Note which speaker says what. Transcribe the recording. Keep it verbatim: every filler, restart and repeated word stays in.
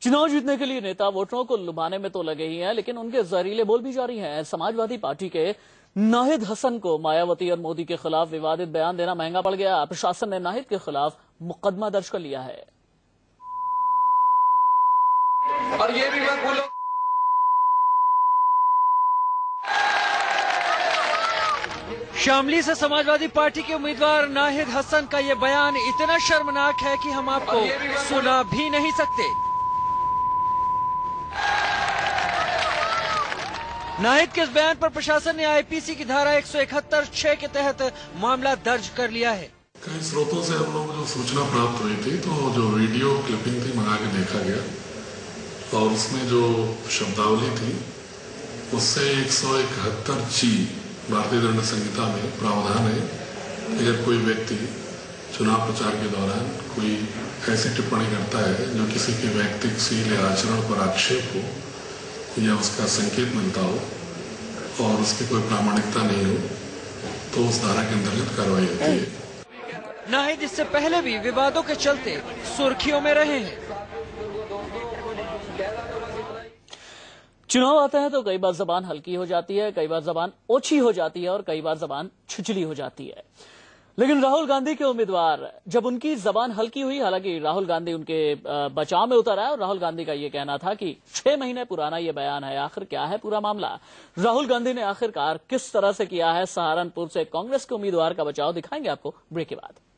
Speaker 1: चुनाव जीतने के लिए नेता वोटरों को लुभाने में तो लगे ही हैं, लेकिन उनके जहरीले बोल भी जारी हैं। समाजवादी पार्टी के नाहिद हसन को मायावती और मोदी के खिलाफ विवादित बयान देना महंगा पड़ गया। प्रशासन ने नाहिद के खिलाफ मुकदमा दर्ज कर लिया है।
Speaker 2: और ये भी मत भूलो,
Speaker 3: शामली से समाजवादी पार्टी के उम्मीदवार नाहिद हसन का ये बयान इतना शर्मनाक है कि हम आपको सुना भी नहीं सकते। नाहिद के इस बयान पर प्रशासन ने आईपीसी की धारा एक सौ इकहत्तर छह के तहत मामला दर्ज कर लिया है।
Speaker 4: कई स्रोतों से हम लोग जो सूचना प्राप्त हुई थी, तो जो वीडियो क्लिपिंग थी मंगा के देखा गया और उसमें जो शब्दावली थी उससे एक सौ इकहत्तर ची भारतीय दंड संहिता में प्रावधान है कि अगर कोई व्यक्ति चुनाव प्रचार के दौरान कोई ऐसी टिप्पणी करता है जो किसी के व्यक्तिशील या आचरण पर आक्षेप हो या उसका संकेत मिलता हो और उसकी कोई प्रामाणिकता नहीं हो, तो उस धारा के अंतर्गत कार्रवाई होती है।
Speaker 3: नाहिद इससे पहले भी विवादों के चलते सुर्खियों में रहे हैं।
Speaker 1: चुनाव आते हैं तो कई बार जबान हल्की हो जाती है, कई बार जबान ओछी हो जाती है और कई बार जबान छिछली हो जाती है। लेकिन राहुल गांधी के उम्मीदवार जब उनकी जबान हल्की हुई, हालांकि राहुल गांधी उनके बचाव में उतर आए और राहुल गांधी का यह कहना था कि छह महीने पुराना यह बयान है। आखिर क्या है पूरा मामला? राहुल गांधी ने आखिरकार किस तरह से किया है सहारनपुर से कांग्रेस के उम्मीदवार का बचाव? दिखाएंगे आपको ब्रेक के बाद।